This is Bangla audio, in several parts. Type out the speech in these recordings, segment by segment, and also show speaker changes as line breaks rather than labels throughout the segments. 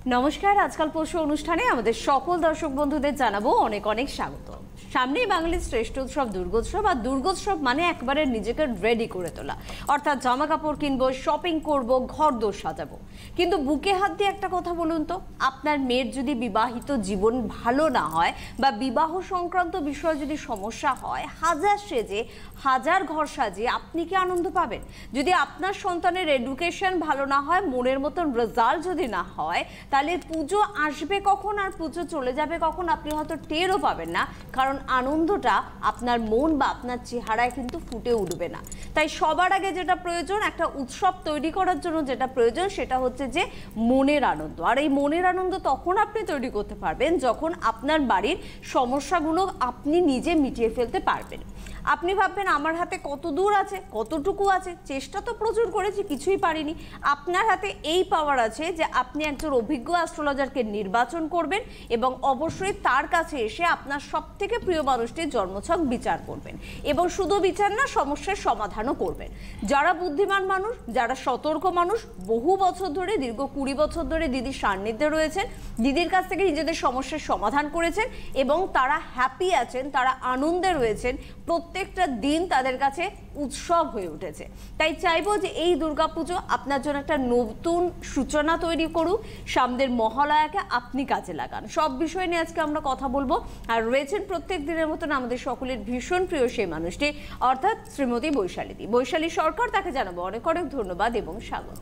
নমস্কার, আজকাল পরশু অনুষ্ঠানে আমাদের সকল দর্শক বন্ধুদের জানাবো অনেক অনেক স্বাগত। সামনেই বাঙালির শ্রেষ্ঠ উৎসব দুর্গোৎসব, আর দুর্গোৎসব মানে একবারে নিজেকে রেডি করে তোলা, অর্থাৎ জামা কাপড় কিনবো, শপিং করব, ঘর দোর সাজাবো। কিন্তু বুকে হাত দিয়ে একটা কথা বলুন তো, আপনার মেয়ের যদি বিবাহিত জীবন ভালো না হয় বা বিবাহ সংক্রান্ত বিষয়ে যদি সমস্যা হয়, হাজার সেজে হাজার ঘর সাজিয়ে আপনি কি আনন্দ পাবেন? যদি আপনার সন্তানের এডুকেশন ভালো না হয়, মনের মতন রেজাল্ট যদি না হয়, তাহলে পুজো আসবে কখন আর পুজো চলে যাবে কখন আপনি হয়তো টেরও পাবেন না, কারণ আনন্দটা আপনার মন বা আপনার চেহারায় কিন্তু ফুটে উঠবে না। তাই সবার আগে যেটা প্রয়োজন, একটা উৎসব তৈরি করার জন্য যেটা প্রয়োজন, সেটা হচ্ছে যে মনের আনন্দ। আর এই মনের আনন্দ তখন আপনি তৈরি করতে পারবেন যখন আপনার বাড়ির সমস্যাগুলো আপনি নিজে মিটিয়ে ফেলতে পারবেন। আপনি ভাববেন আমার হাতে কত দূর আছে, কতটুকু আছে, চেষ্টা তো প্রচুর করেছি, কিছুই পারিনি। আপনার হাতে এই পাওয়ার আছে যে আপনি একজন অভিজ্ঞ অ্যাস্ট্রোলজারকে নির্বাচন করবেন এবং অবশ্যই তার কাছে এসে আপনার সবথেকে প্রিয় মানুষটির জন্মছক বিচার করবেন, এবং শুধু বিচার না, সমস্যার সমাধানও করবেন। যারা বুদ্ধিমান মানুষ, যারা সতর্ক মানুষ, বহু বছর ধরে, দীর্ঘ 20 বছর ধরে দিদির সান্নিধ্যে রয়েছেন, দিদির কাছ থেকে নিজেদের সমস্যার সমাধান করেছেন এবং তারা হ্যাপি আছেন, তারা আনন্দে রয়েছেন, প্রত্যেকটা দিন তাদের কাছে উৎসব হয়ে উঠেছে। তাই চাইবো যে এই দুর্গাপুজো আপনার জন্য একটা নতুন সূচনা তৈরি করুক, সামনের মহালয়াকে আপনি কাজে লাগান। সব বিষয় নিয়ে আজকে আমরা কথা বলবো। আর রয়েছেন প্রত্যেক দিনের মতন আমাদের সকলের ভীষণ প্রিয় সেই মানুষটি, অর্থাৎ শ্রীমতী বৈশালীদি, বৈশালী সরকার। তাকে জানাবো অনেক অনেক ধন্যবাদ এবং স্বাগত।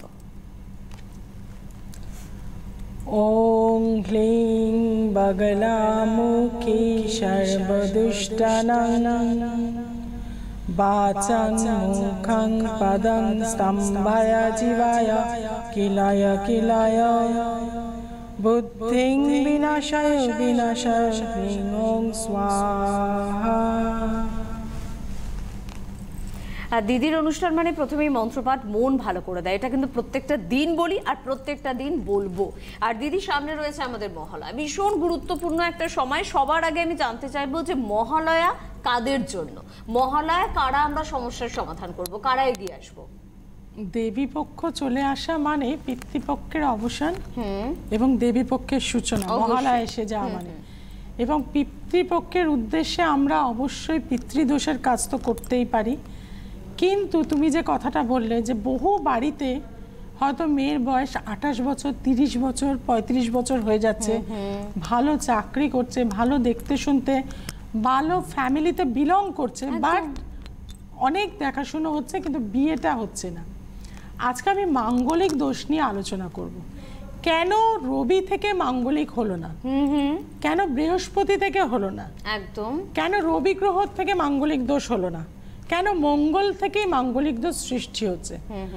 ওং ক্লিং বগলামুখী সর্বদুষ্টানাং বাচং মুখং পদং স্তম্ভয় জীবায় কিলায় কিলায় বুদ্ধিং বিনাশায় বিনাশায় ক্লিং ওং স্বাহা।
দিদির অনুষ্ঠান মানে প্রথমেই মন্ত্রপাঠ মন ভালো করে দেয়, এটা কিন্তু প্রত্যেকটা দিন বলি আর প্রত্যেকটা দিন বলবো। আর দিদি সামনে রয়েছে আমাদের মহালয়া, ভীষণ গুরুত্বপূর্ণ একটা সময়। সবার আগে আমি জানতে চাইবো যে মহালয়া কাদের জন্য, মহালয়া কারা আমরা সমস্যার সমাধান করব, কারা এগিয়ে আসবো?
দেবী পক্ষ চলে আসা মানে পিতৃপক্ষের অবসান এবং দেবী পক্ষের সূচনা, মহালয়া এসে যাওয়া মানে। এবং পিতৃপক্ষের উদ্দেশ্যে আমরা অবশ্যই পিতৃদোষের কাজ তো করতেই পারি, কিন্তু তুমি যে কথাটা বললে যে বহু বাড়িতে হয়তো মেয়ের বয়স 28 বছর, 30 বছর, 35 বছর হয়ে যাচ্ছে, ভালো চাকরি করছে, ভালো দেখতে শুনতে, ভালো ফ্যামিলিতে বিলং করছে, বাট অনেক দেখাশুনো হচ্ছে কিন্তু বিয়েটা হচ্ছে না। আজকে আমি মাঙ্গলিক দোষ নিয়ে আলোচনা করব। কেন রবি থেকে মাঙ্গলিক হলো না, কেন বৃহস্পতি থেকে হলো না,
একদম
কেন রবি গ্রহ থেকে মাঙ্গলিক দোষ হলো না, কেন মঙ্গল থেকে মাঙ্গলিক দোষ সৃষ্টি হচ্ছে।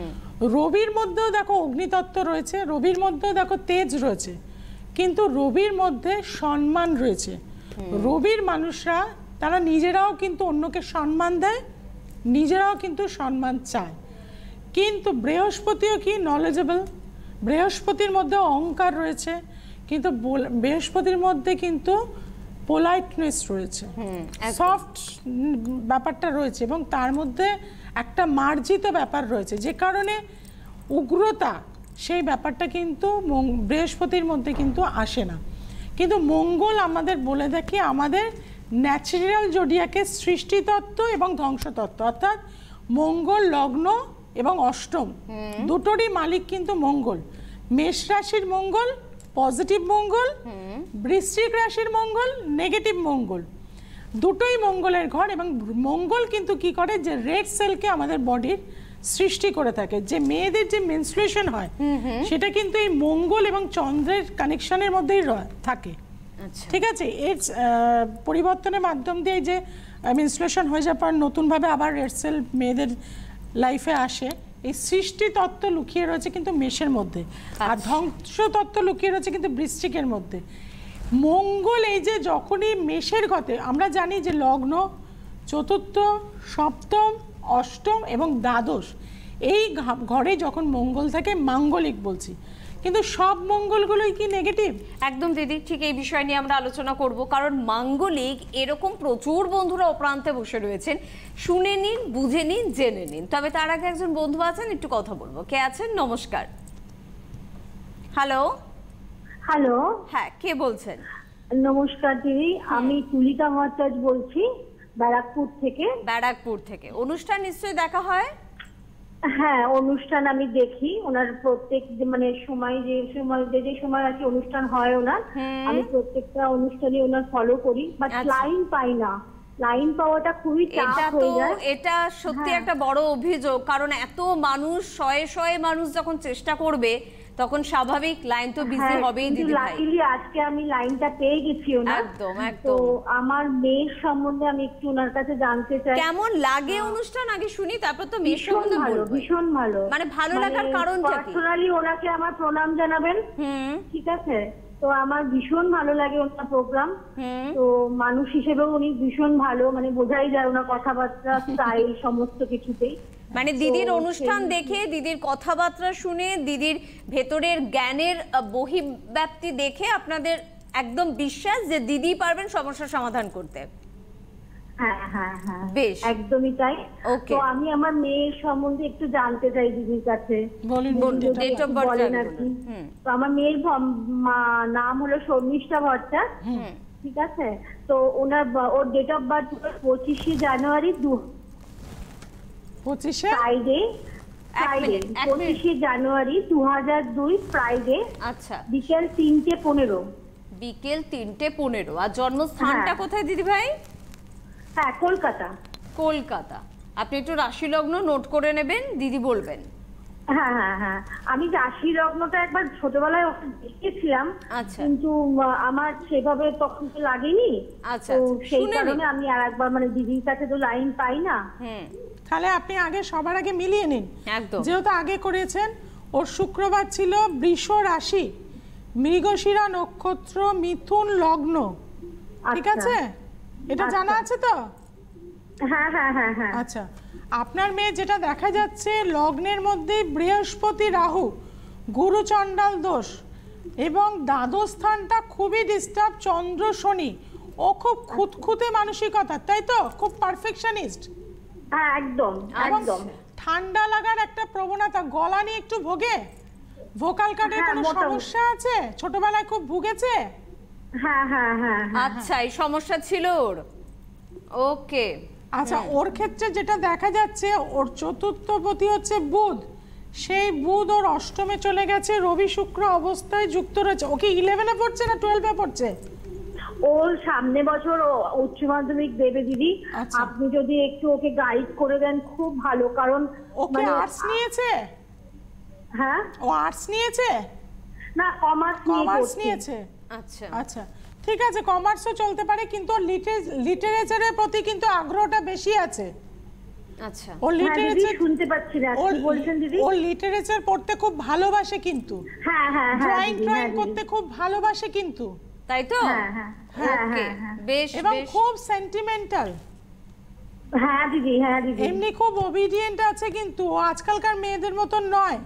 রবির মধ্যেও দেখো অগ্নিতত্ত্ব রয়েছে, রবির মধ্যেও দেখো তেজ রয়েছে, কিন্তু রবির মধ্যে সম্মান রয়েছে। রবির মানুষরা তারা নিজেরাও কিন্তু অন্যকে সম্মান দেয়, নিজেরাও কিন্তু সম্মান চায়। কিন্তু বৃহস্পতিও কি নলেজেবল, বৃহস্পতির মধ্যে অহংকার রয়েছে, কিন্তু বৃহস্পতির মধ্যে কিন্তু পোলাইটনেস রয়েছে, সফট ব্যাপারটা রয়েছে, এবং তার মধ্যে একটা মার্জিত ব্যাপার রয়েছে, যে কারণে উগ্রতা সেই ব্যাপারটা কিন্তু বৃহস্পতির মধ্যে কিন্তু আসে না। কিন্তু মঙ্গল আমাদের বলে দেখি আমাদের ন্যাচারাল জোডিয়াকের সৃষ্টিতত্ত্ব এবং ধ্বংসতত্ত্ব, অর্থাৎ মঙ্গল লগ্ন এবং অষ্টম দুটোরই মালিক কিন্তু মঙ্গল। মেষ রাশির মঙ্গল পজিটিভ মঙ্গল, বৃশ্চিক রাশির মঙ্গল নেগেটিভ মঙ্গল, দুটোই মঙ্গলের ঘর। এবং মঙ্গল কিন্তু কি করে, যে রেড সেলকে আমাদের বডির সৃষ্টি করে থাকে। যে মেয়েদের যে মেনস্ট্রুয়েশন হয় সেটা কিন্তু এই মঙ্গল এবং চন্দ্রের কানেকশনের মধ্যেই থাকে, ঠিক আছে। এর পরিবর্তনের মাধ্যম দিয়ে যে মেনস্ট্রুয়েশন হয়ে যাওয়ার পর নতুনভাবে আবার রেড সেল মেয়েদের লাইফে আসে। এই সৃষ্টি তত্ত্ব লুকিয়ে রয়েছে কিন্তু মেষের মধ্যে, আর ধ্বংস তত্ত্ব লুকিয়ে রয়েছে কিন্তু বৃশ্চিকের মধ্যে। মঙ্গল এই যে যখনই মেষের ঘরে, আমরা জানি যে লগ্ন, চতুর্থ, সপ্তম, অষ্টম এবং দ্বাদশ, এই ঘরে যখন মঙ্গল থাকে মাঙ্গলিক বলছি, কিন্তু সব মঙ্গলগুলোই কি নেগেটিভ?
একদম দিদি, ঠিক এই বিষয় নিয়ে আমরা আলোচনা করব, কারণ মাঙ্গলিক এরকম প্রচুর বন্ধুরা অপ্রান্তে বসে রয়েছেন। শুনে নিন, বুঝে নিন, জেনে নিন। তবে তার আগে একজন বন্ধু আছেন, একটু কথা বলবো। কে আছেন? নমস্কার। হ্যালো।
হ্যালো,
হ্যাঁ, কে বলছেন?
নমস্কার দিদি, আমি তুলিকা ভট্টাচ বলছি ব্যারাকপুর থেকে।
ব্যারাকপুর থেকে। অনুষ্ঠান নিশ্চয়ই দেখা হয়?
হ্যাঁ, অনুষ্ঠান আমি দেখি, ওনার প্রত্যেক মানে সময় যে সময় আর কি অনুষ্ঠান হয় ওনার, আমি প্রত্যেকটা অনুষ্ঠানে ওনার ফলো করি, বাট লাইন পাই না। লাইন পাওয়াটা খুবই চাপ হয়ে যায়।
এটা সত্যি একটা বড় অভিযোগ, কারণ এত মানুষ, শয়ে শয়ে মানুষ যখন চেষ্টা করবে তখন স্বাভাবিক লাইন তো বিজি হবেই দিদি ভাই।
লাকিলি আজকে আমি লাইনটা পেয়ে গেছি ওনার।
একদম
তো
একদম।
আমার মেয়ের সম্বন্ধে আমি একটু ওনার কাছে জানতে চাই।
কেমন লাগে অনুষ্ঠান আগে শুনি, তারপর তো মেয়ের সম্বন্ধে বলবো।
ভীষণ ভালো।
মানে ভালো লাগার কারণটা কি?
পার্সোনালি ওনাকে আমার প্রণাম জানাবেন। ঠিক আছে, তো আমার ভীষণ ভালো লাগে ওনার প্রোগ্রাম। তো মানুষ হিসেবেও উনি ভীষণ ভালো, মানে বোঝাই যায় ওনার কথাবার্তা, স্টাইল, সমস্ত কিছুতেই।
মানে দিদির অনুষ্ঠান দেখে, দিদির কথাবার্তা শুনে, দিদির ভেতরের জ্ঞানের বহিঃব্যাপ্তি দেখে আপনাদের একদম বিশ্বাস যে দিদি পারবেন সমস্যার সমাধান করতে।
হ্যাঁ হ্যাঁ হ্যাঁ,
বেশ,
একদমই তাই। তো আমি আমার মেয়ের সম্বন্ধে একটু জানতে চাই দিদির কাছে।
বলুন,
ডেট অফ বার্থ
বলেন আর কি। তো আমার মেয়ের নাম হলো শর্মিষ্ঠা ভট্টাচ। ঠিক আছে, তো ওর ডেট অফ বার্থ 25শে জানুয়ারি 25শে জানুয়ারি 2002 ফ্রাইডে।
আচ্ছা,
বিকেল 3:15।
বিকেল 3:15। আর জন্মস্থানটা কোথায় দিদি ভাই?
হ্যাঁ, কলকাতা।
কলকাতা। আপনি একটু রাশি লগ্ন নোট করে নেবেন, দিদি বলবেন।
হ্যাঁ হ্যাঁ হ্যাঁ, আমি রাশি লগ্নটা একবার ছোটবেলায় দেখেছিলাম, কিন্তু আমার সেভাবে তখন তো লাগেনি।
আচ্ছা,
তো সেই কারণে আমি আর একবার, মানে দিদির কাছে তো লাইন পাই না।
তাহলে আপনি আগে সবার আগে মিলিয়ে নিন।
একদম।
যেহেতু আগে করেছেন, ওর শুক্রবার ছিল বৃষ রাশি, মৃগশিরা নক্ষত্র, মিথুন লগ্ন। ঠিক আছে, এটা জানা আছে তো?
হ্যাঁ হ্যাঁ হ্যাঁ হ্যাঁ।
আচ্ছা, আপনার মেয়ে যেটা দেখা যাচ্ছে, লগ্নের মধ্যে বৃহস্পতি রাহু, গুরু চণ্ডাল দোষ, এবং দ্বাদশ স্থানটা খুবই ডিস্টার্ব, চন্দ্র শনি। ও খুব খুঁতখুঁতে মানসিকতা, তাই তো? খুব পারফেকশনিস্ট।
হ্যাঁ, একদম একদম।
ঠান্ডা লাগার একটা প্রবণতা, গলা নিয়ে একটু ভোগে, ভোকাল কার্ডের কোনো সমস্যা আছে, ছোটবেলায় খুব ভুগেছে।
হ্যাঁ হ্যাঁ হ্যাঁ।
আচ্ছা, এই সমস্যা ছিল ওর। ওকে।
আচ্ছা, ওর ক্ষেত্রে যেটা দেখা যাচ্ছে, ওর চতুর্থপতি হচ্ছে বুধ, সেই বুধ ওর অষ্টমে চলে গেছে, রবি শুক্র অবস্থায় যুক্ত রয়েছে। ওকে 11-এ পড়ছে না 12-এ পড়ছে?
ওর সামনে বছর উচ্চ মাধ্যমিক দেবে দিদি। আপনি যদি একটু ওকে গাইড করে দেন খুব ভালো, কারণ
ওকে আর্টস নিয়েছে।
হ্যাঁ,
ও আর্টস নিয়েছে
না, কমার্স নিয়েছে।
আচ্ছা আচ্ছা, ঠিক আছে, কমার্সও চলতে পারে, কিন্তু লিটারেচারের প্রতি কিন্তু আগ্রহটা বেশি আছে।
আচ্ছা,
ও লিটারেচার শুনতে পাচ্ছি না, কি বলছেন দিদি?
ও লিটারেচার পড়তে খুব ভালোবাসে, কিন্তু
হ্যাঁ হ্যাঁ হ্যাঁ,
ড্রয়িং করতে খুব ভালোবাসে কিন্তু,
তাই তো?
হ্যাঁ হ্যাঁ হ্যাঁ,
বেশ,
এবং খুব সেন্টিমেন্টাল।
হ্যাঁ দিদি, হ্যাঁ দিদি,
এমনি খুব ওবিডিয়েন্ট আছে, কিন্তু ও আজকালকার মেয়েদের মতন নয়।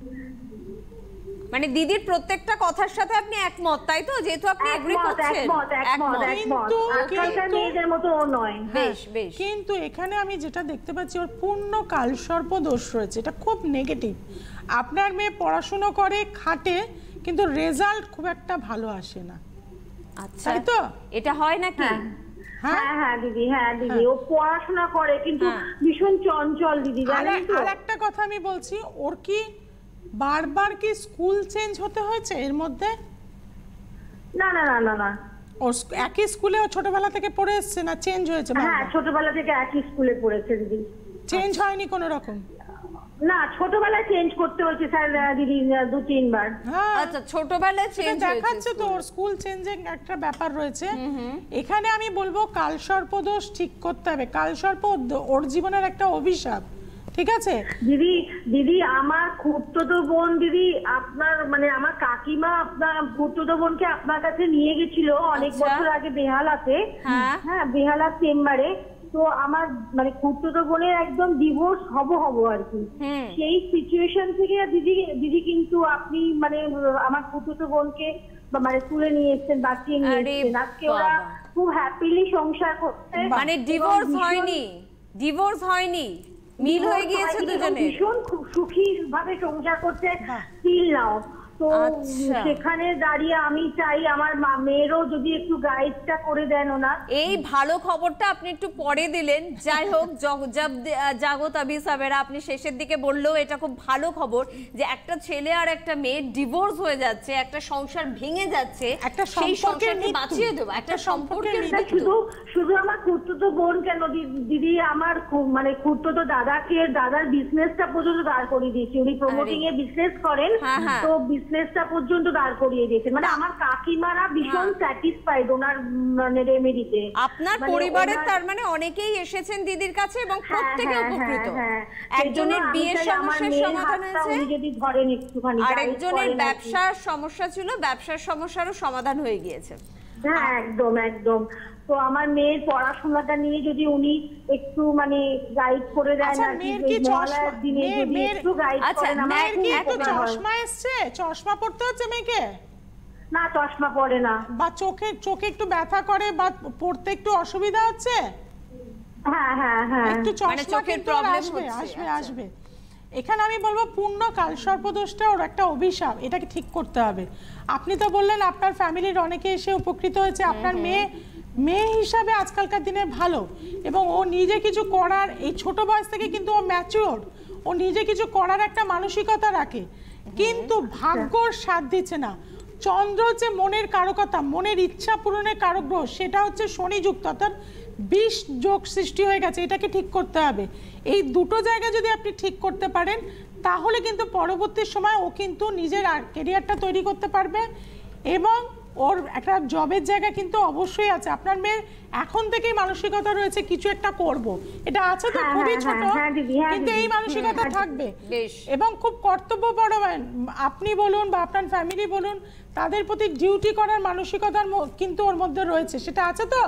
মানে দিদির প্রত্যেকটা কথার সাথে আপনি একমত, তাই তো? যেহেতু আপনি এগ্রি করছেন।
কিন্তু আজকালকার মেয়েদের মতো ও নয়।
বেশ বেশ।
কিন্তু এখানে আমি যেটা দেখতে পাচ্ছি, ওর পূর্ণ কালসর্প দোষ রয়েছে, এটা খুব নেগেটিভ। আপনার মেয়ে পড়াশুনো করে, খাটে, কিন্তু রেজাল্ট খুব একটা ভালো আসে না।
আচ্ছা,
তাই তো?
এটা হয় নাকি?
হ্যাঁ হ্যাঁ দিদি, হ্যাঁ দিদি, ও পড়াশোনা করে কিন্তু ভীষণ চঞ্চল দিদি, জানেন তো?
আর একটা কথা আমি বলছি, ওর কি বারবার কি স্কুল চেঞ্জ হতে হয়েছে এর মধ্যে?
না না না না না,
ওর একই স্কুলে ও ছোটবেলা থেকে পড়ে এসেছে, না চেঞ্জ হয়েছে?
হ্যাঁ, ছোটবেলা থেকে একই স্কুলে পড়েছে দিদি।
চেঞ্জ হয়নি কোনো রকম?
না, ছোটবেলায় চেঞ্জ করতে হয়েছে স্যার দিদি 2-3 বার।
আচ্ছা, ছোটবেলায় চেঞ্জ
দেখাচ্ছে তো ওর স্কুল চেঞ্জিং একটা ব্যাপার রয়েছে। এখানে আমি বলবো কালসর্প দোষ ঠিক করতে হবে। কালসর্প ওর জীবনের একটা অভিশাপ, ঠিক আছে
দিদি? দিদি, আমার খুড়তুতো বোন দিদি, আপনার মানে আমার কাকিমা আপনার খুড়তুতো বোনকে আপনার কাছে নিয়ে গেছিল অনেক বছর আগে বেহালাতে। হ্যাঁ, বেহালা চেম্বারে। তো আমার মানে খুড়তুতো বোনের একদম ডিভোর্স হব আর কি। সেই সিচুয়েশন থেকে দিদি কিন্তু আপনি মানে আমার খুড়তুতো বোনকে মানে তুলে নিয়ে এসেছেন, বাঁচিয়ে নিয়ে এসেছেন। আজকে ওরা খুব হ্যাপিলি সংসার করছে।
মানে ডিভোর্স হয়নি? ডিভোর্স হয়নি, মিল হয়ে গিয়েছে দুজনে,
ভীষণ খুব সুখী ভাবে সংসার করছে স্টিল নাও। তো তো সেখানে দাঁড়িয়ে আমি চাই আমার মেয়েরও যদি একটু গাইডটা করে দেন ওনার।
এই ভালো খবরটা আপনি একটু পরে দিলেন, যাই হোক জাগো তবি সাবেরা, আপনি শেষের দিকে বললেও এটা খুব ভালো খবর যে একটা ছেলে আর একটা মেয়ে ডিভোর্স হয়ে যাচ্ছে, একটা সংসার ভেঙে যাচ্ছে, সেই সংসারকে বাঁচিয়ে দেবো, একটা সম্পর্কের
শুধু আমার খুঁড়তুতো বোন কেন দিদি, আমার মানে খুঁড়তুতো দাদার বিজনেসটা পর্যন্ত দাঁড় করিয়ে দিয়েছে, উনি প্রমোটিং এ বিজনেস করেন, তো বিজনেসটা পর্যন্ত দাঁড় করিয়ে দিয়েছে। মানে আমার কাকিমারা ভীষণ স্যাটিসফাইড ওনার মানে রেমেডিতে।
আপনার পরিবারের তার মানে অনেকেই এসেছেন দিদির কাছে এবং প্রত্যেকে উপকৃত। একজনের বিয়ের সমস্যার সমাধান হয়েছে,
যদি ধরেন একটুখানি,
আর একজনের ব্যবসার সমস্যা ছিল, ব্যবসার সমস্যারও সমাধান হয়ে গিয়েছে।
হ্যাঁ একদম একদম। তো আমার মেয়ের পড়াশোনাটা নিয়ে যদি উনি একটু মানে গাইড করে দেন,
চশমা এসছে, চশমা পড়তে হচ্ছে মেয়েকে?
না চশমা পড়ে না।
বা চোখে একটু ব্যথা করে বা পড়তে একটু অসুবিধা হচ্ছে?
হ্যাঁ হ্যাঁ হ্যাঁ,
একটু চশমা কিন্তু আসবে। এখানে আমি বলবো পূর্ণ কালসর্পদোষটা ওর একটা অভিশাপ, এটাকে ঠিক করতে হবে। আপনি তো বললেন আপনার ফ্যামিলির অনেকে এসে উপকৃত হয়েছে, আপনার মেয়ে হিসাবে আজকালকার দিনে ভালো, এবং ও নিজে কিছু করার, এই ছোট বয়স থেকে কিন্তু ও ম্যাচিওর, ও নিজে কিছু করার একটা মানসিকতা রাখে, কিন্তু ভাগ্যর সাথ দিচ্ছে না। চন্দ্র হচ্ছে মনের কারকতা, মনের ইচ্ছা পূরণের কারক গ্রহ, সেটা হচ্ছে শনিযুক্ত, অর্থাৎ 20 যোগ সৃষ্টি হয়ে গেছে, এটাকে ঠিক করতে হবে। এই দুটো জায়গা যদি আপনি ঠিক করতে পারেন তাহলে কিন্তু পরবর্তী সময় ও কিন্তু নিজের ক্যারিয়ারটা তৈরি করতে পারবে, এবং ওর একটা জবের জায়গা কিন্তু অবশ্যই আছে। আপনার মেয়ের এখন থেকেই মানসিকতা রয়েছে কিছু একটা করব, এটা আছে তো, খুবই ছোট কিন্তু এই মানসিকতা থাকবে, এবং খুব কর্তব্যপরায়ণ আপনি বলুন বা আপনার ফ্যামিলি বলুন, তাদের প্রতি ডিউটি করার মানসিকতার কিন্তু ওর মধ্যে রয়েছে, সেটা আছে তো?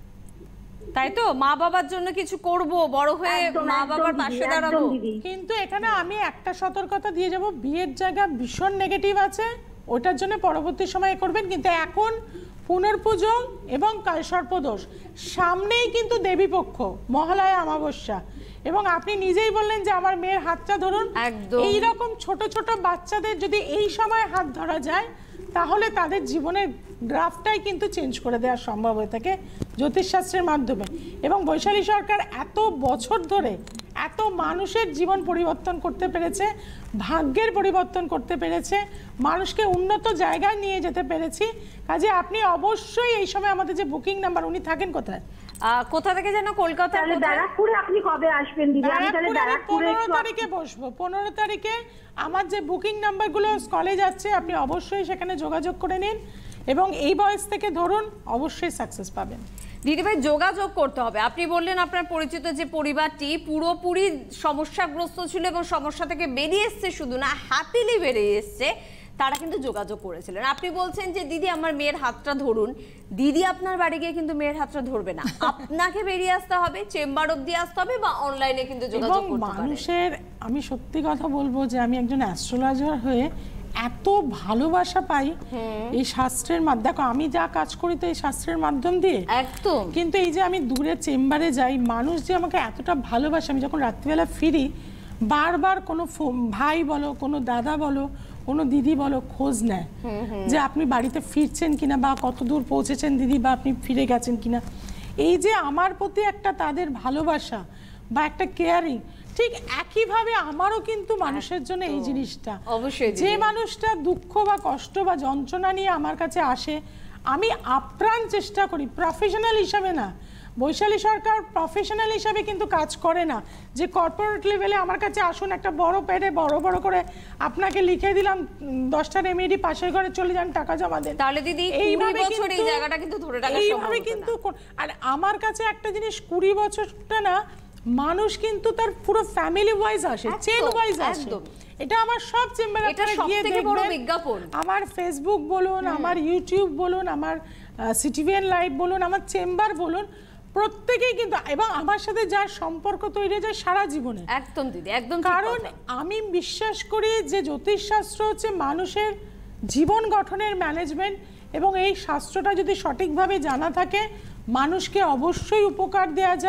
তাই তো, মা বাবার জন্য কিছু করব, বড় হয়ে মা বাবার পাশে দাঁড়াবো।
কিন্তু এখানে আমি একটা সতর্কতা দিয়ে যাব, বিয়ের জায়গা ভীষণ নেগেটিভ আছে, ওটার জন্য পরবর্তী সময়ে করবেন, কিন্তু এখন পুনর্পূজন এবং কালসর্পদোষ, সামনেই কিন্তু দেবীপক্ষ, মহালয়া অমাবস্যা, এবং আপনি নিজেই বললেন যে আমার মেয়ের হাতটা ধরুন, এইরকম ছোট ছোট বাচ্চাদের যদি এই সময় হাত ধরা যায় তাহলে তাদের জীবনের গ্রাফটাই কিন্তু চেঞ্জ করে দেওয়া সম্ভব হয়ে থাকে জ্যোতিষশাস্ত্রের মাধ্যমে। এবং বৈশালী সরকার এত বছর ধরে এত মানুষের জীবন পরিবর্তন করতে পেরেছে, ভাগ্যের পরিবর্তন করতে পেরেছে, মানুষকে উন্নত জায়গায় নিয়ে যেতে পেরেছি। কাজে আপনি অবশ্যই এই সময় আমাদের যে বুকিং নাম্বার, উনি থাকেন কোথায়?
কোথা থেকে যেন? কলকাতা।
ব্যারাকপুরে। আপনি কবে আসবেন দিদি? আমি তাহলে ব্যারাকপুরে
15 তারিখে বসবো। 15 তারিখে আমার যে বুকিং নাম্বারগুলো কলেজ আছে, আপনি অবশ্যই সেখানে যোগাযোগ করে নিন, এবং এই বয়স থেকে ধরুন অবশ্যই সাকসেস পাবেন।
দিদিভাই যোগাযোগ করতে হবে। আপনি বললেন আপনার পরিচিত যে পরিবারটি পুরোপুরি সমস্যাগ্রস্ত ছিল এবং সমস্যা থেকে বেরিয়ে এসছে, শুধু না হ্যাপিলি বেরিয়ে এসছে, তারা কিন্তু যোগাযোগ করেছিলেন। আপনি বলছেন যে দিদি আমার মেয়ের হাতটা ধরুন, দিদি আপনার বাড়ি গিয়ে কিন্তু মেয়ের হাতটা ধরবে না, আপনাকে বেরিয়ে আসতে হবে, চেম্বার অবধি আসতে হবে, বা অনলাইনে কিন্তু যোগাযোগ করতে পারেন।
মানুষের, আমি সত্যি কথা বলবো যে আমি একজন অ্যাস্ট্রোলজার হয়ে এত ভালোবাসা পাই এই শাস্ত্রের মাধ্যমে। দেখো আমি যা কাজ করি তো এই শাস্ত্রের মাধ্যম দিয়ে
একদম,
কিন্তু এই যে আমি দূরে চেম্বারে যাই, মানুষ যে আমাকে এতটা ভালোবাসে, আমি যখন রাত্রিবেলা ফিরি বারবার কোনো ভাই বলো, কোনো দাদা বলো, কোনো দিদি বলো, খোঁজ নেয় যে আপনি বাড়িতে ফিরছেন কিনা, বা কত দূর পৌঁছেছেন দিদি, বা আপনি ফিরে গেছেন কিনা। এই যে আমার প্রতি একটা তাদের ভালোবাসা বা একটা কেয়ারিং, ঠিক একইভাবে আমারও কিন্তু মানুষের জন্য এই জিনিসটা, যে মানুষটা দুঃখ বা কষ্ট বা যন্ত্রণা নিয়ে আমার কাছে আসে, আমি আপ্রাণ চেষ্টা করি, প্রফেশনাল হিসাবে না, বৈশালী সরকার প্রফেশনাল হিসাবে কিন্তু কাজ করে না যে কর্পোরেট লেভেলে আমার কাছে আসুন, একটা বড় প্যাডে বড় বড় করে আপনাকে লিখে দিলাম 10টা রেমেডি, পাশের ঘরে চলে যান, টাকা জমা দেন।
তাহলে দিদি এইভাবে কিন্তু এই জায়গাটা কিন্তু ধরে রাখা সম্ভব
এইভাবে কিন্তু। আর আমার কাছে একটা জিনিস, 20 বছরটা না, মানুষ কিন্তু তার পুরো ফ্যামিলি ওয়াইজ আসে, চেন ওয়াইজ আসে। এটা আমার সব চেম্বারে গিয়ে দেখবেন, আমার ফেসবুক বলুন, আমার ইউটিউব বলুন, আমার সিটিভিএন লাইভ বলুন, আমার চেম্বার বলুন, প্রত্যেকেই কিন্তু, এবং আমার সাথে যার সম্পর্ক তৈরি যায় সারা জীবনে।
একদম দিদি, একদম।
কারণ আমি বিশ্বাস করি যে জ্যোতিষশাস্ত্র হচ্ছে মানুষের জীবন গঠনের ম্যানেজমেন্ট, এবং এই শাস্ত্রটা যদি সঠিকভাবে জানা থাকে মানুষকে অবশ্যই উপকার দেওয়া যায়,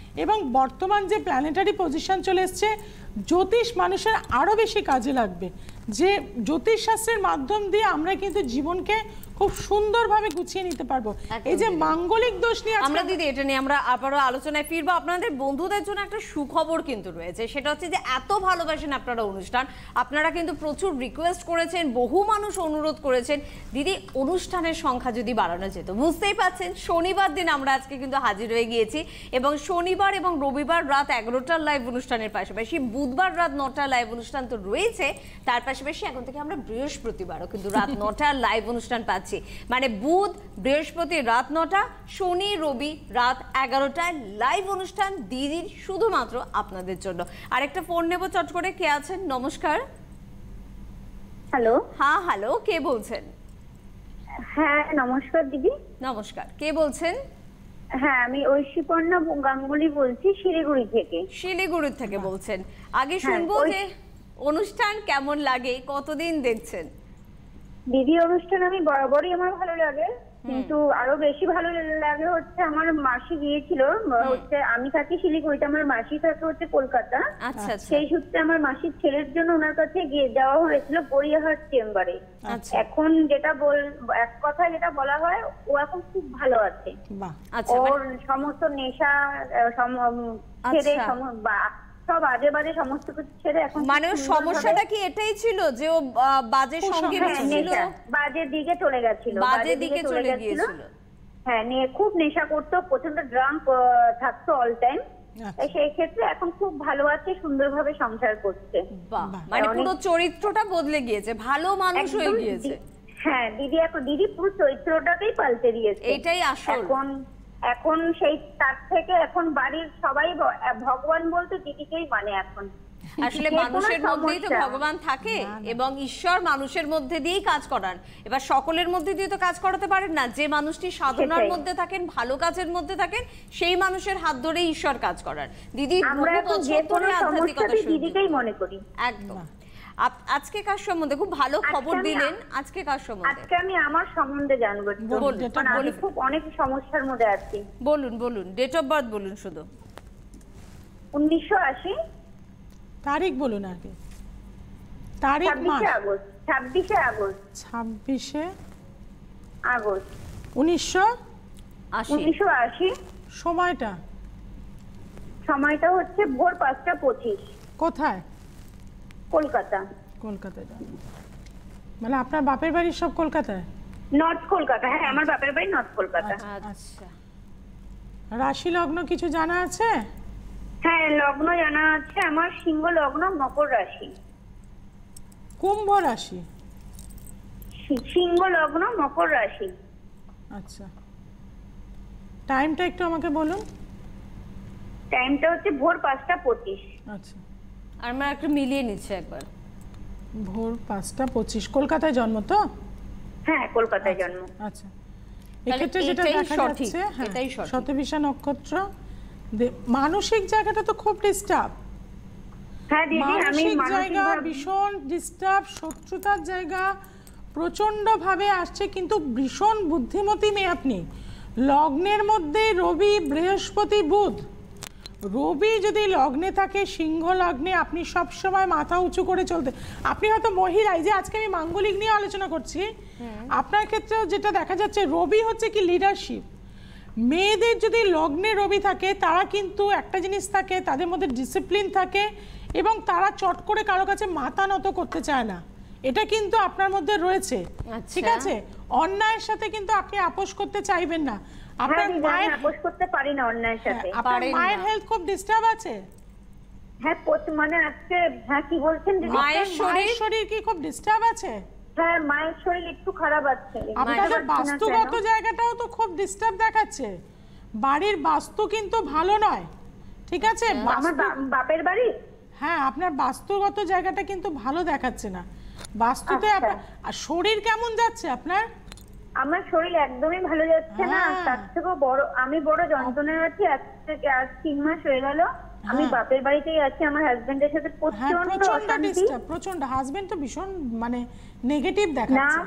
এবং বর্তমান যে প্ল্যানেটারি পজিশন চলে এসছে, জ্যোতিষ মানুষের আরো বেশি কাজে লাগবে, যে জ্যোতিষ শাস্ত্রের মাধ্যম দিয়ে আমরা কিন্তু জীবনকে খুব সুন্দরভাবে গুছিয়ে নিতে পারবো। এই যে মাঙ্গলিক দোষ নিয়ে
আমরা দিদি এটা নিয়ে আমরা আবারও আলোচনায় ফিরবো। আপনাদের বন্ধুদের জন্য একটা সুখবর কিন্তু রয়েছে, সেটা হচ্ছে যে এত ভালোবাসেন আপনারা অনুষ্ঠান, আপনারা কিন্তু প্রচুর রিকোয়েস্ট করেছেন, বহু মানুষ অনুরোধ করেছেন দিদি অনুষ্ঠানের সংখ্যা যদি বাড়ানো যেত। বুঝতেই পারছেন শনিবার দিন আমরা আজকে কিন্তু হাজির হয়ে গিয়েছি, এবং শনিবার এবং রবিবার রাত 11টার লাইভ অনুষ্ঠানের পাশাপাশি বুধবার রাত 9টার লাইভ অনুষ্ঠান তো রয়েছে, তার পাশাপাশি এখন থেকে আমরা বৃহস্পতিবারও কিন্তু রাত 9টার লাইভ অনুষ্ঠান পাচ্ছি। মানে বুধ বৃহস্পতি রাত 9টা, শনি রবি রাত 11টায় লাইভ অনুষ্ঠান দিদির শুধুমাত্র আপনাদের জন্য। আরেকটা ফোন নেব চট করে। কে আছেন? নমস্কার।
হ্যালো।
হ্যাঁ হ্যালো, কে বলছেন?
হ্যাঁ নমস্কার দিদি।
নমস্কার, কে বলছেন?
হ্যাঁ আমি ঐশীপর্ণা গাঙ্গুলি বলছি শিলিগুড়ি থেকে।
শিলিগুড়ি থেকে বলছেন। আগে শুনবো যে অনুষ্ঠান কেমন লাগে, কতদিন দেখছেন?
দিদি অনুষ্ঠান আমি বরাবরই আমার ভালো লাগে, কিন্তু আরো বেশি ভালো লাগে হচ্ছে আমার মাসি গিয়েছিল, হচ্ছে আমি থাকি শিলিগুড়িতে, আমার মাসি থাকে হচ্ছে কলকাতা।
আচ্ছা,
সেই সূত্রে আমার মাসির ছেলের জন্য ওনার কাছে গিয়ে যাওয়া হয়েছিল গড়িয়াহাট চেম্বারে। এখন যেটা এক কথায় যেটা বলা হয়, ও এখন খুব ভালো আছে। ওর সমস্ত নেশা ছেড়ে সব আজে বাজে সমস্ত কিছু ছেড়ে এখন
মানে সমস্যাটা কি এটাই ছিল যে ও বাজে সঙ্গে ছিল,
বাজে দিকে চলে গেছিল,
বাজে দিকে চলে গিয়েছিল।
হ্যাঁ খুব নেশা করতো, প্রচন্ড ড্রাঙ্ক থাকতো অল টাইম। সেই ক্ষেত্রে এখন খুব ভালো আছে, সুন্দরভাবে সংসার করছে।
মানে পুরো চরিত্রটা বদলে গিয়েছে, ভালো মানুষ হয়ে গিয়েছে।
হ্যাঁ দিদি পুরো চরিত্রটাকেই পাল্টে দিয়েছে,
এটাই আসল।
এখন সেই তার থেকে এখন বাড়ির সবাই ভগবান বলতে দিদিকেই মানে। এখন
আসলে মানুষের মধ্যেই তো ভগবান থাকে, এবং ঈশ্বর মানুষের মধ্যে দিয়েই কাজ করান। এবার সকলের মধ্যে দিয়ে তো কাজ করাতে পারেন না, যে মানুষটি সাধনার মধ্যে থাকেন, ভালো কাজের মধ্যে থাকেন, সেই মানুষের হাত ধরেই ঈশ্বর কাজ করান। দিদি বহু বছর ধরে আধ্যাত্মিকতা
দিদিকেই মনে করি।
একদম। আজকে কার সম্বন্ধে খুব ভালো খবর দিলেন? আজকে কার সম্বন্ধে?
আজকে আমি আমার সম্বন্ধে জানবো। আমি খুব অনেক সমস্যার মধ্যে আছি।
বলুন বলুন, ডেট অফ বার্থ বলুন শুধু।
1980।
তারিখ বলুন আগে। তারিখ?
26 আগস্ট।
26
আগস্ট
1980।
সময়টা হচ্ছে ভোর 5:25।
কোথায়?
কলকাতা।
কলকাতায়। মানে আপনার বাপের বাড়ি সব কলকাতায়?
নর্থ কলকাতা। হ্যাঁ আমার বাপের বাড়ি নর্থ কলকাতা।
আচ্ছা।
রাশি লগ্ন কিছু জানা আছে?
হ্যাঁ লগ্ন জানা আছে আমার, সিংহ লগ্ন, মকর রাশি।
কুম্ভ রাশি?
সিংহ লগ্ন, মকর রাশি।
আচ্ছা, টাইমটা একটু আমাকে বলুন।
টাইমটা হচ্ছে ভোর 5:25।
আচ্ছা,
আর আমরা একটু মিলিয়ে নিচ্ছি একবার।
ভোর 5:25। কলকাতায় জন্ম তো?
হ্যাঁ কলকাতায় জন্ম।
আচ্ছা, এক্ষেত্রে যেটা দেখা যাচ্ছে শতবিশা নক্ষত্র, মানসিক জায়গাটা তো খুব ডিস্টার্ব।
হ্যাঁ দিদি আমি
মানসিক জায়গা ভীষণ ডিস্টার্ব, শত্রুতার জায়গা প্রচন্ড ভাবে আসছে, কিন্তু ভীষণ বুদ্ধিমতী মেয়ে আপনি। লগ্নের মধ্যে রবি, বৃহস্পতি, বুধ। রবি যদি লগ্নে থাকে, সিংহ লগ্নে, আপনি সব সময় মাথা উঁচু করে চলতে। আপনি হয়তো মহিলাই, যে আজকে আমি মাঙ্গলিক নিয়ে আলোচনা করছি, আপনার ক্ষেত্রেও যেটা দেখা যাচ্ছে, রবি হচ্ছে কি লিডারশিপ। মেয়েদের যদি লগ্নে রবি থাকে, তারা কিন্তু একটা জিনিস থাকে, তাদের মধ্যে ডিসিপ্লিন থাকে, এবং তারা চট করে কারো কাছে মাথা নত করতে চায় না। এটা কিন্তু আপনার মধ্যে রয়েছে, ঠিক আছে? অন্যায়ের সাথে কিন্তু আপনি আপোষ করতে চাইবেন না। আপনার মায়ের
আপোষ করতে পারি না অন্যায়ের সাথে।
আপনার মায়ের হেলথ খুব ডিস্টার্ব আছে?
হ্যাঁ মানে আজকে কি বলছেন?
মায়ের শরীর কি খুব ডিস্টার্ব আছে?
হ্যাঁ মায়ের শরীর একটু খারাপ আছে।
আপনাদের বাস্তুগত জায়গাটাও তো খুব ডিস্টার্ব দেখাচ্ছে। বাড়ির বাস্তু কিন্তু ভালো নয়, ঠিক আছে?
আমার বাপের বাড়ি?
হ্যাঁ আপনার বাস্তুগত জায়গাটা কিন্তু ভালো দেখাচ্ছে না। বাস্তুতে আর শরীর কেমন যাচ্ছে আপনার?
আমার শরীর একদমই ভালো যাচ্ছে না, তার থেকেও বড় আমি বড় যন্ত্রণায় আছি। আজ 3 মাস হয়ে গেল আমি বাপের বাড়িতেই আছি। আমার হাজবেন্ডের সাথে প্রচন্ড
প্রচন্ড হাজবেন্ড তো ভীষণ মানে নেগেটিভ দেখাচ্ছে।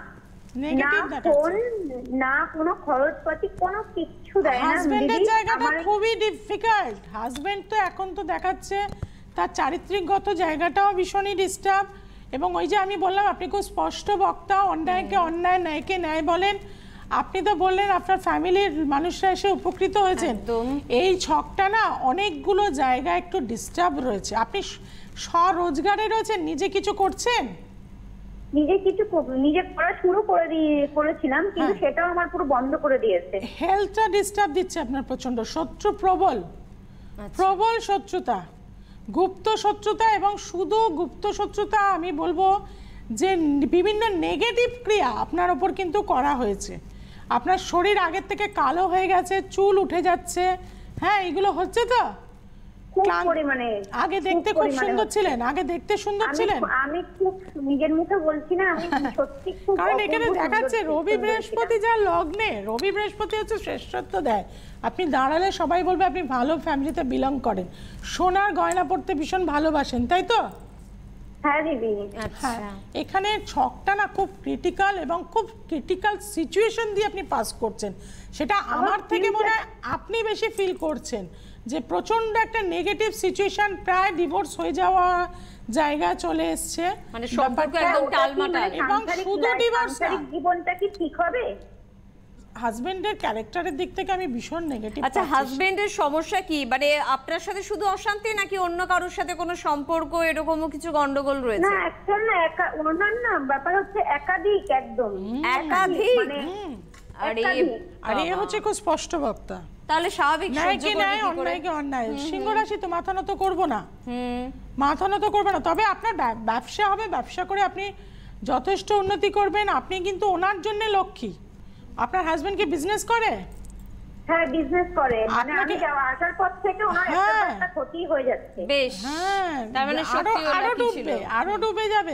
নেগেটিভ
না
দেখাচ্ছে।
ফোন, না কোনো খরচপাতি, কোনো কিচ্ছু দেয় না।
হাজবেন্ডের জায়গাটা খুবই ডিফিকাল্ট। হাজবেন্ড তো এখন তো দেখাচ্ছে তার চারিত্রিকগত জায়গাটাও ভীষণই ডিস্টার্ব, এবং ওই যে আমি বললাম আপনি খুব স্পষ্ট বক্তা, অন্যায়কে অন্যায়, ন্যায়কে ন্যায় বলেন। আপনি তো বললেন আপনার ফ্যামিলির মানুষরা এসে উপকৃত হয়েছেন। এই ছকটা না অনেকগুলো জায়গায় একটু ডিস্টার্ব রয়েছে। আপনি স্বরোজগারে রয়েছেন, নিজে কিছু করছেন?
নিজে করা শুরু করেছিলাম, কিন্তু সেটাও আমার পুরো বন্ধ করে দিয়েছে।
হেলথটা ডিস্টার্ব দিচ্ছে আপনার প্রচন্ড। শত্রু প্রবল, প্রবল শত্রুতা, গুপ্ত শত্রুতা, এবং শুধু গুপ্ত শত্রুতা আমি বলবো যে বিভিন্ন নেগেটিভ ক্রিয়া আপনার ওপর কিন্তু করা হয়েছে। আপনার শরীর আগের থেকে কালো হয়ে গেছে, চুল উঠে যাচ্ছে, হ্যাঁ এগুলো হচ্ছে তো। আগে দেখতে খুব সুন্দর ছিলেন, আগে দেখতে সুন্দর ছিলেন।
আমি খুব নিজের মুখে বলছি না, আমি সত্যি খুব,
কারণ এখানে দেখাচ্ছে রবি বৃহস্পতি যা লগ্নে, রবি বৃহস্পতি হচ্ছে শ্রেষ্ঠত্ব দেয়। আপনি দাঁড়ালে সবাই বলবে আপনি ভালো ফ্যামিলিতে বিলং করেন, সোনার গয়না পড়তে ভীষণ ভালোবাসেন, তাই তো?
হ্যাঁ দিদি।
হ্যাঁ, এখানে ছকটা না খুব ক্রিটিক্যাল, এবং খুব ক্রিটিক্যাল সিচুয়েশন দিয়ে আপনি পাস করছেন। সেটা আমার থেকে মনে হয় আপনি বেশি ফিল করছেন যে প্রচন্ড একটা নেগেটিভ সিচুয়েশন, প্রায় ডিভোর্স হয়ে যাওয়া জায়গা চলে এসছে,
মানে সম্পর্ক একদম টালমাটাল।
এবং শুধু ডিভোর্স না,
জীবনটা কি ঠিক হবে?
হাজবেন্ডের ক্যারেক্টারের দিক থেকে আমি ভীষণ নেগেটিভ।
আচ্ছা, হাজবেন্ডের সমস্যা কি? মানে আপনার সাথে শুধু অশান্তি, নাকি অন্য কারোর সাথে কোনো সম্পর্ক এরকমও কিছু গন্ডগোল রয়েছে?
না অ্যাকচুয়ালি না, ওনার না ব্যাপার হচ্ছে একাধিক, একদম
একাধিক।
আরে এ হচ্ছে খুব স্পষ্ট বক্তা।
তাহলে স্বাভাবিক সহ্য করবে কি করে?
অন্যায় সিংহ রাশি তো মাথা নত করবো না, মাথা নত করবে না। তবে আপনার ব্যবসা হবে, ব্যবসা করে আপনি যথেষ্ট উন্নতি করবেন। আপনি কিন্তু ওনার জন্য লক্ষ্মী। আপনার হাজবেন্ড কি বিজনেস করে?
হ্যাঁ বিজনেস করে, মানে আমি আসার পর থেকে ওনার একটা ক্ষতি হয়ে যাচ্ছে।
বেশ, তার মানে সত্যি
আরো ডুবে যাবে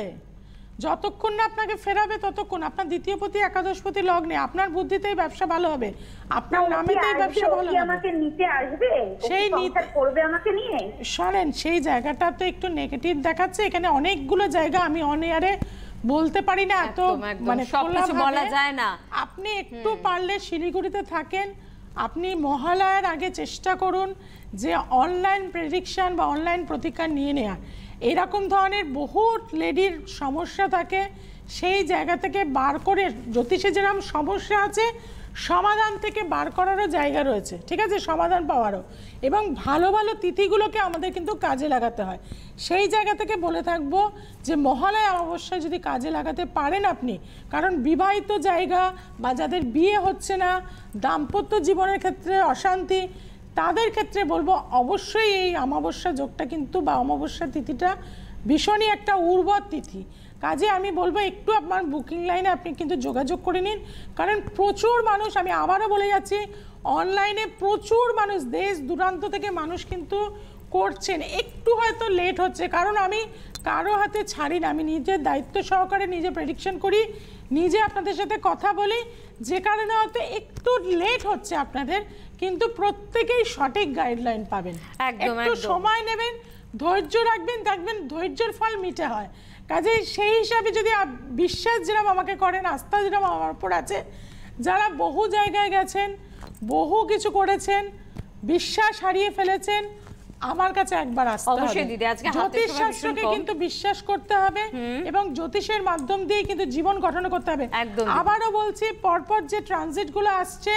যতক্ষণ না আপনাকে ফেরাবে, ততক্ষণ। আপনার দ্বিতীয়পতি একাদশপতি লগ্নে, আপনার বুদ্ধিতেই ব্যবসা ভালো হবে, আপনার নামেতেই ব্যবসা ভালো হবে।
আমাকে নিতে আসবে,
সেই নিতে
করবে আমাকে নিয়ে।
শোনেন, সেই জায়গাটা তো একটু নেগেটিভ দেখাচ্ছে। এখানে অনেকগুলো জায়গা আমি অন এয়ারে বলতে পারি না, এত মানে
সবকিছু বলা যায় না।
আপনি একটু পারলে শিলিগুড়িতে থাকেন, আপনি মহালয়ার আগে চেষ্টা করুন যে অনলাইন প্রেডিকশন বা অনলাইন প্রতিকার নিয়ে নেওয়া। এরকম ধরনের বহু লেডির সমস্যা থাকে, সেই জায়গা থেকে বার করে, জ্যোতিষে যেরকম সমস্যা আছে সমাধান থেকে বার করারও জায়গা রয়েছে, ঠিক আছে, সমাধান পাওয়ারও। এবং ভালো ভালো তিথিগুলোকে আমাদের কিন্তু কাজে লাগাতে হয়। সেই জায়গা থেকে বলে থাকবো যে মহালয়া অমাবস্যায় যদি কাজে লাগাতে পারেন আপনি, কারণ বিবাহিত জায়গা বা যাদের বিয়ে হচ্ছে না, দাম্পত্য জীবনের ক্ষেত্রে অশান্তি, তাদের ক্ষেত্রে বলবো অবশ্যই এই অমাবস্যা যোগটা কিন্তু, বা অমাবস্যা তিথিটা ভীষণই একটা উর্বর তিথি। কাজে আমি বলবো একটু আপনার বুকিং লাইনে আপনি কিন্তু যোগাযোগ করে নিন, কারণ প্রচুর মানুষ, আমি আবারও বলে যাচ্ছি, অনলাইনে প্রচুর মানুষ, দেশ দূরান্ত থেকে মানুষ কিন্তু করছেন। একটু হয়তো লেট হচ্ছে, কারণ আমি কারো হাতে ছাড়ি না, আমি নিজের দায়িত্ব সহকারে নিজে প্রেডিকশন করি, নিজে আপনাদের সাথে কথা বলি, যে কারণে হয়তো একটু লেট হচ্ছে আপনাদের, কিন্তু প্রত্যেকেই সঠিক গাইডলাইন পাবেন। একটু সময় নেবেন, ধৈর্য রাখবেন, দেখবেন ধৈর্যের ফল মিঠে হয়। কাজে সেই হিসাবে যদি বিশ্বাস যেরকম আমাকে করেন, আস্থা যেরকম আমার উপর আছে, যারা বহু জায়গায় গেছেন, বহু কিছু করেছেন, বিশ্বাস হারিয়ে ফেলেছেন, আমার কাছে একবার আসতে হবে। জ্যোতিষ শাস্ত্রকে কিন্তু বিশ্বাস করতে হবে, এবং জ্যোতিষের মাধ্যম দিয়ে কিন্তু জীবন গঠন করতে হবে। আবারও বলছি, পরপর যে ট্রানজিট গুলো আসছে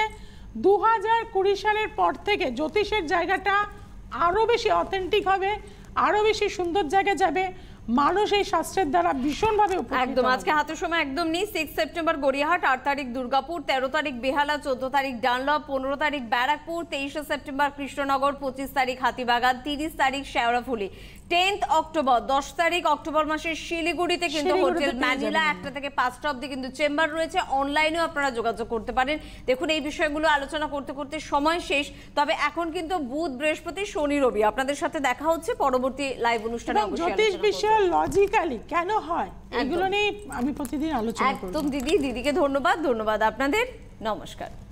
2020 সালের পর থেকে জ্যোতিষের জায়গাটা আরো বেশি অথেন্টিক হবে, আরো বেশি সুন্দর জায়গায় যাবে। মানুষ এই শাস্ত্রের দ্বারা ভীষণভাবে উপকৃত।
একদম, আজকে হাতের সময় একদম নেই। 6 সেপ্টেম্বর গড়িয়াহাট, 8 তারিখ দুর্গাপুর, 13 তারিখ বেহালা, 14 তারিখ ডানলপ, 15 তারিখ ব্যারাকপুর, 23 সেপ্টেম্বর কৃষ্ণনগর, 25 তারিখ হাতিবাগান, 30 তারিখ শেওড়াফুলি, 10 অক্টোবর 10 তারিখ অক্টোবর মাসের শিলিগুড়িতে কিন্তু হোটেল ম্যানিলা 1টা থেকে 5টা অবধি কিন্তু চেম্বার রয়েছে। অনলাইনেও আপনারা যোগাযোগ করতে পারেন। দেখুন, এই বিষয়গুলো আলোচনা করতে করতে সময় শেষ, তবে এখন কিন্তু বুধ, বৃহস্পতি, শনি, রবি আপনাদের সাথে দেখা হচ্ছে পরবর্তী লাইভ অনুষ্ঠানে।
জ্যোতিষ বিষয় লজিক্যালি কেন হয় এগুলো নিয়ে আমি প্রতিদিন আলোচনা করব।
একদম দিদিকে ধন্যবাদ আপনাদের। নমস্কার।